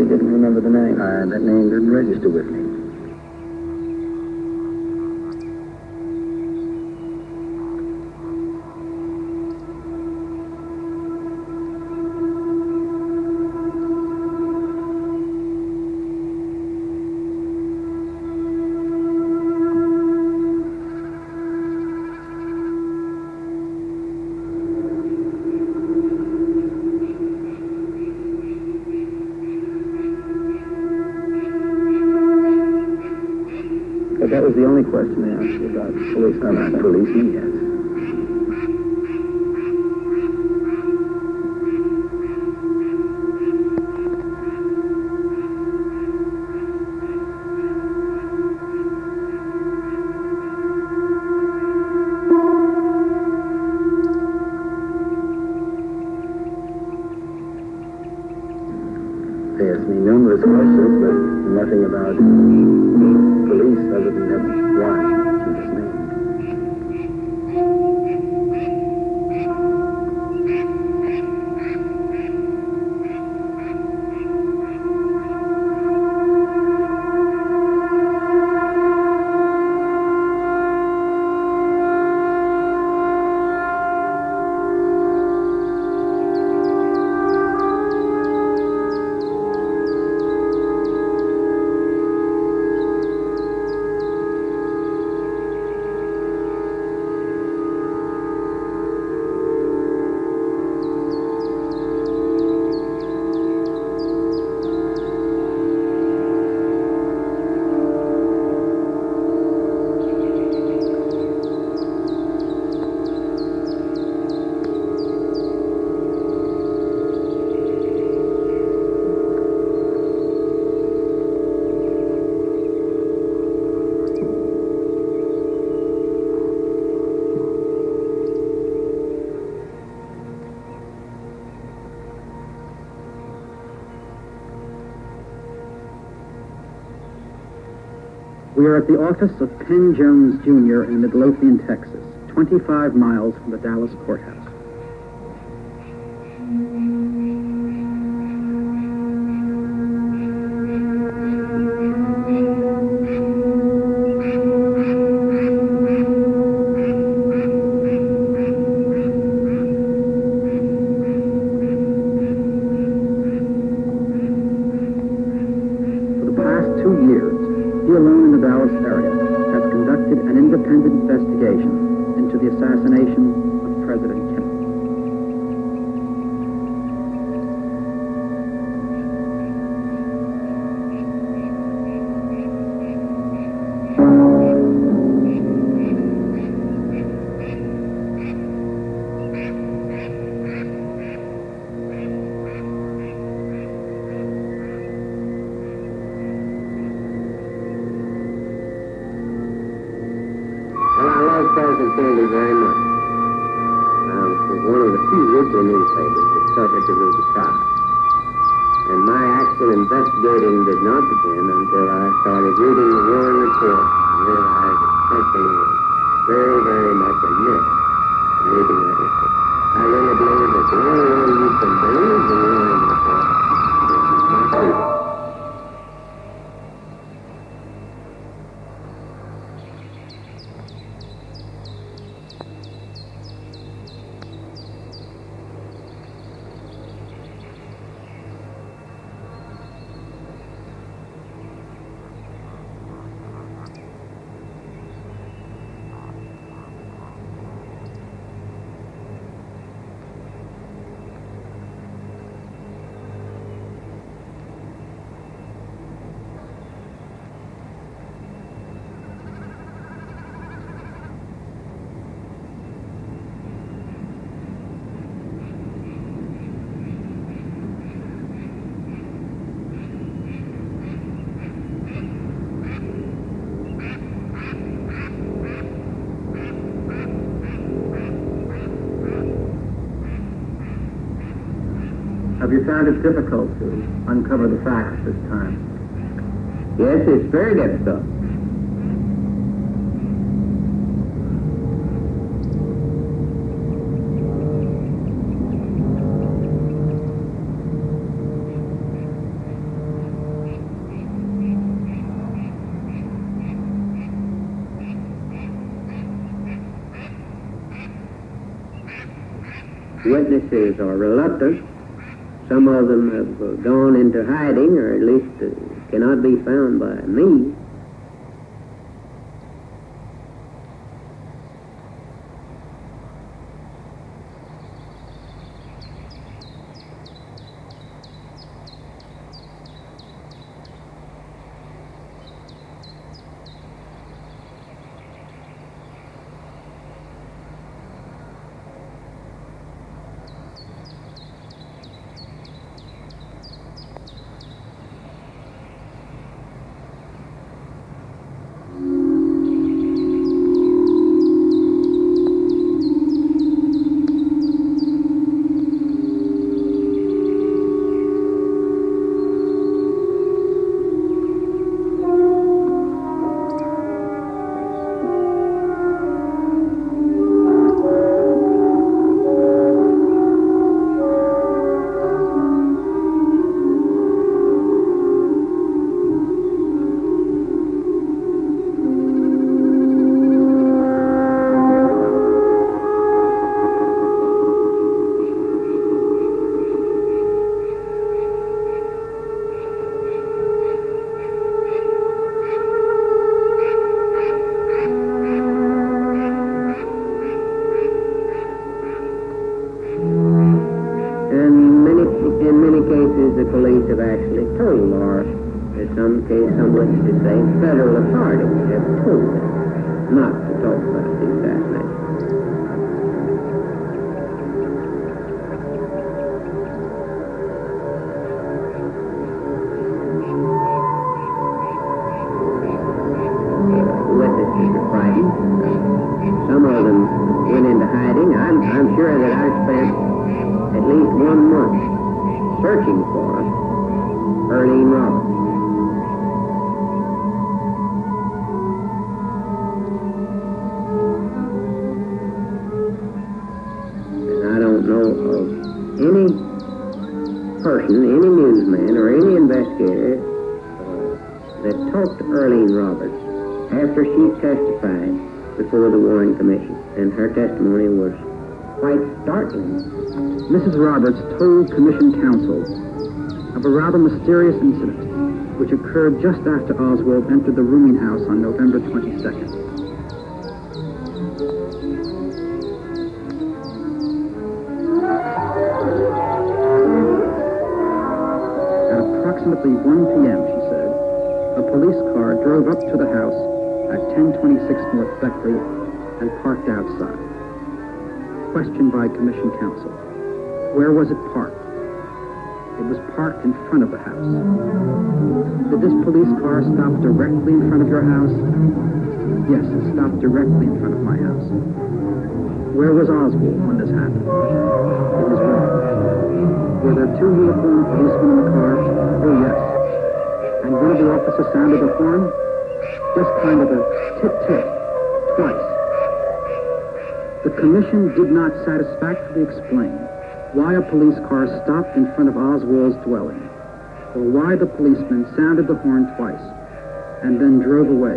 you didn't remember the name? That name didn't register with me. But that was the only question they asked you about policemen. About policemen, yes. They asked me numerous questions, but nothing about police other than that one and his name. We are at the office of Penn Jones, Jr. in Midlothian, Texas, 25 miles from the Dallas courthouse. For the past 2 years, he alone in the Dallas area has conducted an independent investigation into the assassination of President Kennedy. President Kennedy very much. It was one of the few liberal newspapers that suffered to move the side. And my actual investigating did not begin until I started reading the Warren Report and realized that something was very, very much amiss in reading that report. I really believe that the only way you can believe the Warren Report is not read it. Have you found it difficult to uncover the facts this time? Yes, it's very difficult. witnesses are reluctant. Some of them have gone into hiding, or at least cannot be found by me. The police have actually told, or in some cases, some witnesses say, federal authorities have told them not to talk about the assassination. The witnesses are frightened. Some of them went into hiding. I'm sure that I spent at least 1 month searching for Earlene Roberts. And I don't know of any person, any newsman, or any investigator that talked to Earlene Roberts after she testified before the Warren Commission. And her testimony was quite startling. Mrs. Roberts told Commission counsel of a rather mysterious incident which occurred just after Oswald entered the rooming house on November 22nd. At approximately 1 p.m., she said, a police car drove up to the house at 1026 North Beckley and parked outside. Questioned by Commission counsel. Where was it parked? It was parked in front of the house. Did this police car stop directly in front of your house? Yes, it stopped directly in front of my house. Where was Oswald when this happened? In his room. Were there 2 uniformed policemen in the car? Oh, yes. And one of the officers sounded the horn? Just kind of a tit-tit, twice. The Commission did not satisfactorily explain why a police car stopped in front of Oswald's dwelling, or why the policeman sounded the horn twice and then drove away.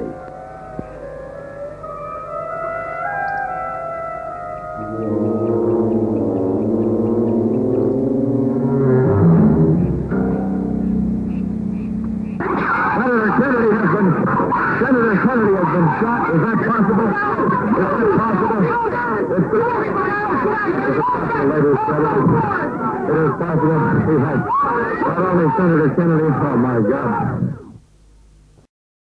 Senator Kennedy has been shot. Is that possible? Is that possible? Ladies and gentlemen, it is possible. We have not only Senator Kennedy, oh my God.